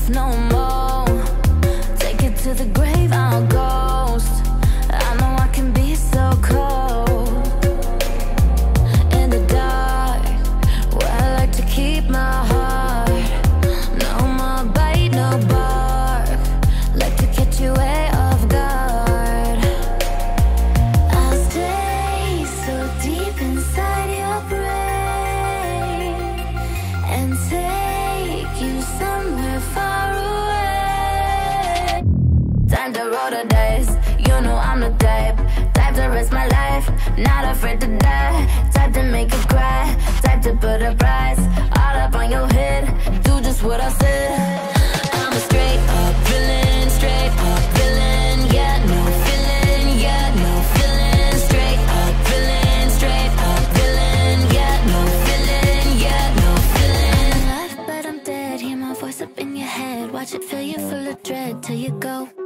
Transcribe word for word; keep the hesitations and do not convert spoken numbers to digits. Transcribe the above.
no more. Take it to the grave, I'll ghost. I know I can be so cold in the dark, where I like to keep my heart. No more bite, no bark, like to catch you way off guard. I'll stay so deep inside your brain and take you somewhere far away. Time to roll the dice, you know I'm the type, type to risk my life, not afraid to die, type to make you cry, type to put a price all up on your head, do just what I said. I'm a straight up villain, straight up villain, yeah, no feeling, yeah, no feeling, straight up villain, straight up villain, yeah, no feeling, yeah, no feeling. I'm alive, but I'm dead, hear my voice up in your head, watch it fill you full of dread till you go.